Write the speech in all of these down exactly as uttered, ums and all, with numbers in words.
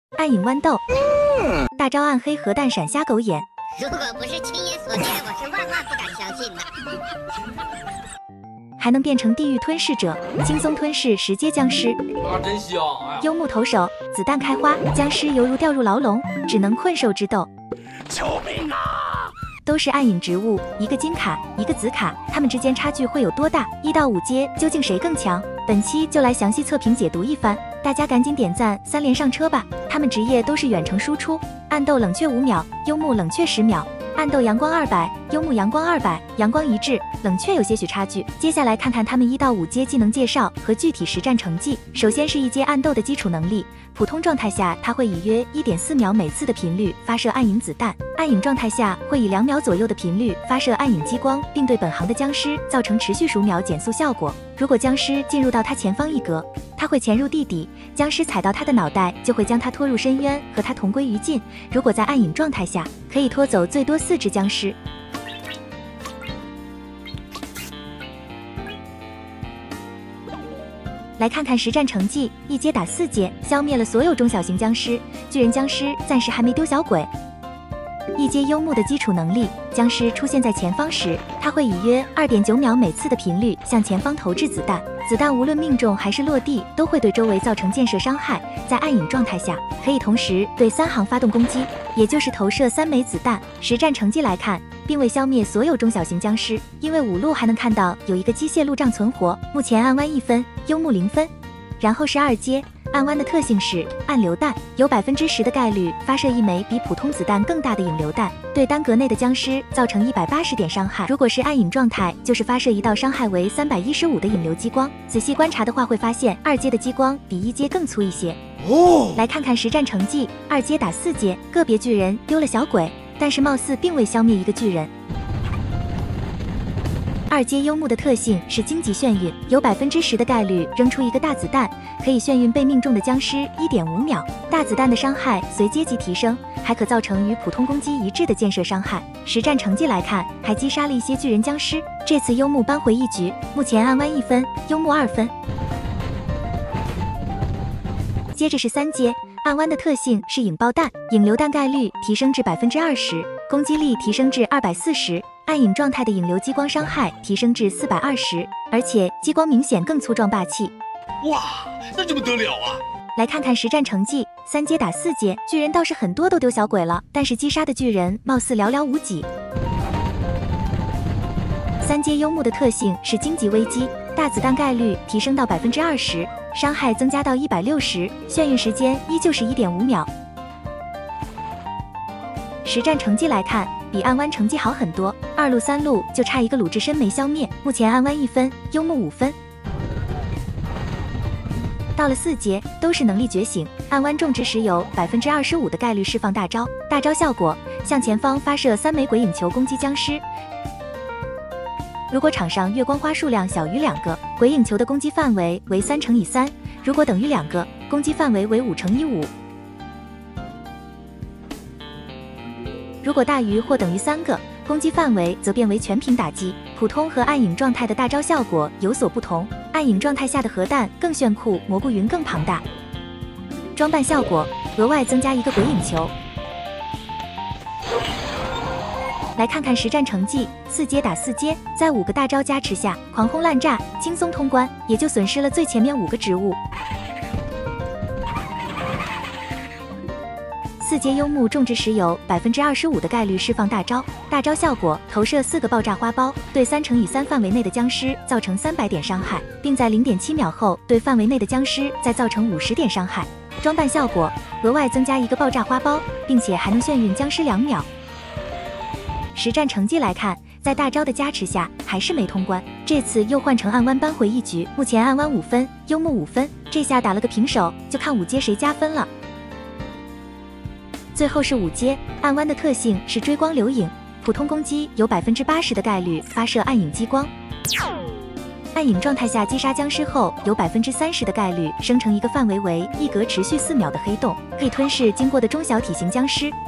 暗影豌豆，大招暗黑核弹闪瞎狗眼。 如果不是亲眼所见，我是万万不敢相信的。 还能变成地狱吞噬者，轻松吞噬十阶僵尸。 啊，真香！哎， 幽木投手，子弹开花，僵尸犹如掉入牢笼，只能困兽之斗。 救命啊！ 都是暗影植物，一个金卡，一个紫卡，它们之间差距会有多大？一到五阶究竟谁更强？本期就来详细测评解读一番，大家赶紧点赞三连上车吧！他们职业都是远程输出，暗斗冷却五秒，幽木冷却十秒。暗斗阳光二百，幽木阳光二百，阳光一致，冷却有些许差距。接下来看看他们一到五阶技能介绍和具体实战成绩。首先是一阶暗斗的基础能力，普通状态下它会以约 一点四秒每次的频率发射暗影子弹，暗影状态下会以两秒左右的频率发射暗影激光，并对本行的僵尸造成持续数秒减速效果。如果僵尸进入到它前方一格，它会潜入地底，僵尸踩到它的脑袋就会将它拖入深渊，和它同归于尽。如果在暗影状态下，可以拖走最多四只僵尸。来看看实战成绩，一阶打四阶，消灭了所有中小型僵尸，巨人僵尸暂时还没丢小鬼。一阶幽木的基础能力，僵尸出现在前方时，它会以约 二点九秒每次的频率向前方投掷子弹，子弹无论命中还是落地，都会对周围造成建设伤害。在暗影状态下，可以同时对三行发动攻击，也就是投射三枚子弹。实战成绩来看，并未消灭所有中小型僵尸，因为五路还能看到有一个机械路障存活。目前暗湾一分，幽木零分。然后是二阶。暗湾的特性是暗流弹，有百分之十的概率发射一枚比普通子弹更大的引流弹，对单格内的僵尸造成一百八十点伤害。如果是暗影状态，就是发射一道伤害为三百一十五的引流激光。仔细观察的话，会发现二阶的激光比一阶更粗一些。哦，来看看实战成绩，二阶打四阶，个别巨人丢了小鬼，但是貌似并未消灭一个巨人。二阶幽木的特性是荆棘眩晕，有百分之十的概率扔出一个大子弹，可以眩晕被命中的僵尸 一点五秒。大子弹的伤害随阶级提升，还可造成与普通攻击一致的建设伤害。实战成绩来看，还击杀了一些巨人僵尸。这次幽木扳回一局，目前暗湾一分，幽木二分。接着是三阶。暗湾的特性是引爆弹，引流弹概率提升至 百分之二十， 攻击力提升至二百四十，暗影状态的引流激光伤害提升至四百二十，而且激光明显更粗壮霸气。 哇，那这不得了啊！ 来看看实战成绩，三阶打四阶，巨人倒是很多都丢小鬼了，但是击杀的巨人貌似寥寥无几。三阶幽木的特性是荆棘危机，大子弹概率提升到 百分之二十， 伤害增加到一百六十，眩晕时间依旧是 一点五秒。实战成绩来看，比暗湾成绩好很多，二路三路就差一个鲁智深没消灭。目前暗湾一分，幽木五分。到了四阶，都是能力觉醒，暗湾种植时有 百分之二十五 的概率释放大招，大招效果向前方发射三枚鬼影球攻击僵尸。如果场上月光花数量小于两个，鬼影球的攻击范围为三乘以三；如果等于两个，攻击范围为五乘以五；如果大于或等于三个，攻击范围则变为全屏打击。普通和暗影状态的大招效果有所不同，暗影状态下的核弹更炫酷，蘑菇云更庞大。装扮效果额外增加一个鬼影球。来看看实战成绩，四阶打四阶，在五个大招加持下，狂轰滥炸，轻松通关，也就损失了最前面五个植物。四阶幽木种植时有 百分之二十五 的概率释放大招，大招效果投射四个爆炸花苞，对三乘以三范围内的僵尸造成三百点伤害，并在 零点七秒后对范围内的僵尸再造成五十点伤害。装扮效果额外增加一个爆炸花苞，并且还能眩晕僵尸两秒。实战成绩来看，在大招的加持下还是没通关，这次又换成暗湾扳回一局，目前暗湾五分，幽木五分，这下打了个平手，就看五阶谁加分了。最后是五阶，暗湾的特性是追光流影，普通攻击有 百分之八十 的概率发射暗影激光，暗影状态下击杀僵尸后有 百分之三十 的概率生成一个范围为一格持续四秒的黑洞，可以吞噬经过的中小体型僵尸。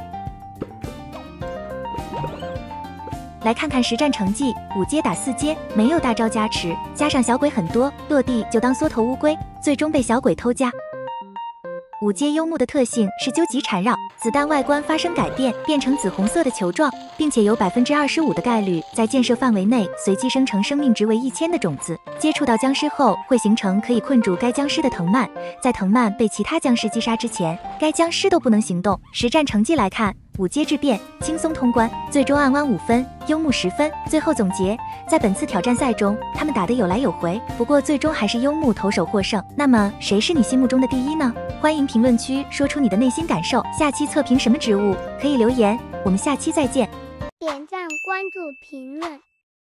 来看看实战成绩，五阶打四阶，没有大招加持，加上小鬼很多，落地就当缩头乌龟，最终被小鬼偷家。 五阶幽木的特性是究极缠绕，子弹外观发生改变，变成紫红色的球状，并且有百分之二十五的概率在建设范围内随机生成生命值为一千的种子。接触到僵尸后，会形成可以困住该僵尸的藤蔓，在藤蔓被其他僵尸击杀之前，该僵尸都不能行动。实战成绩来看，五阶质变，轻松通关，最终暗湾五分，幽木十分。最后总结，在本次挑战赛中，他们打得有来有回，不过最终还是幽木投手获胜。那么谁是你心目中的第一呢？欢迎评论区说出你的内心感受。下期测评什么植物？可以留言，我们下期再见。 点赞、关注、评论。